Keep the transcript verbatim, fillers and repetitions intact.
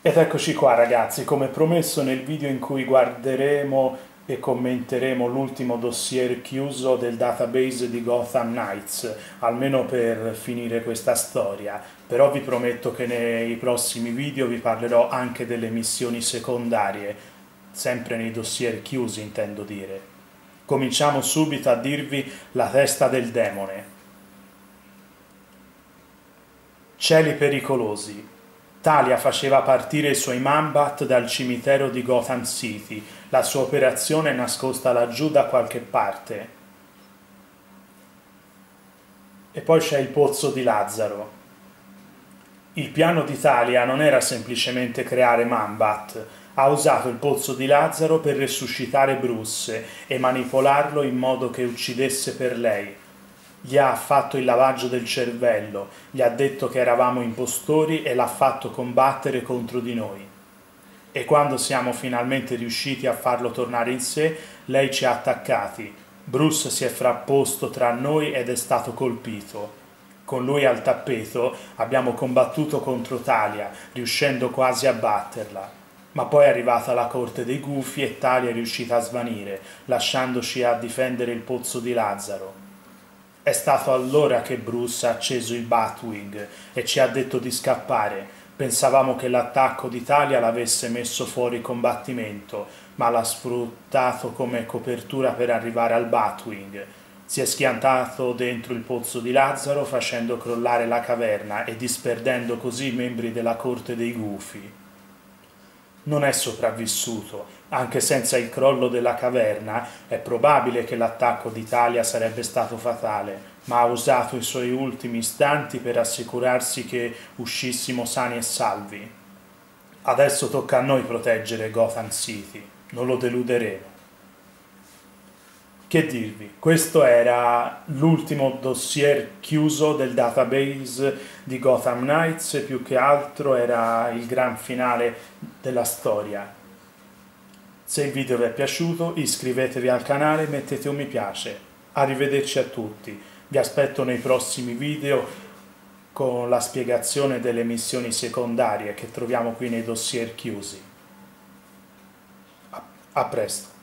Ed eccoci qua ragazzi, come promesso nel video in cui guarderemo e commenteremo l'ultimo dossier chiuso del database di Gotham Knights, almeno per finire questa storia, però vi prometto che nei prossimi video vi parlerò anche delle missioni secondarie, sempre nei dossier chiusi intendo dire. Cominciamo subito a dirvi la testa del demone. Cieli pericolosi. Talia faceva partire i suoi Mambat dal cimitero di Gotham City. La sua operazione è nascosta laggiù da qualche parte. E poi c'è il pozzo di Lazzaro. Il piano di Talia non era semplicemente creare Mambat. Ha usato il pozzo di Lazzaro per resuscitare Bruce e manipolarlo in modo che uccidesse per lei. Gli ha fatto il lavaggio del cervello, gli ha detto che eravamo impostori e l'ha fatto combattere contro di noi. E quando siamo finalmente riusciti a farlo tornare in sé, lei ci ha attaccati. Bruce si è frapposto tra noi ed è stato colpito. Con lui al tappeto abbiamo combattuto contro Talia, riuscendo quasi a batterla. Ma poi è arrivata la corte dei gufi e Talia è riuscita a svanire, lasciandoci a difendere il pozzo di Lazzaro. È stato allora che Bruce ha acceso il Batwing e ci ha detto di scappare. Pensavamo che l'attacco d'Italia l'avesse messo fuori combattimento, ma l'ha sfruttato come copertura per arrivare al Batwing. Si è schiantato dentro il pozzo di Lazzaro facendo crollare la caverna e disperdendo così i membri della corte dei gufi. Non è sopravvissuto. Anche senza il crollo della caverna è probabile che l'attacco d'Italia sarebbe stato fatale, ma ha usato i suoi ultimi istanti per assicurarsi che uscissimo sani e salvi. Adesso tocca a noi proteggere Gotham City, non lo deluderemo. Che dirvi, questo era l'ultimo dossier chiuso del database di Gotham Knights e più che altro era il gran finale della storia. Se il video vi è piaciuto iscrivetevi al canale e mettete un mi piace. Arrivederci a tutti, vi aspetto nei prossimi video con la spiegazione delle missioni secondarie che troviamo qui nei dossier chiusi. A presto.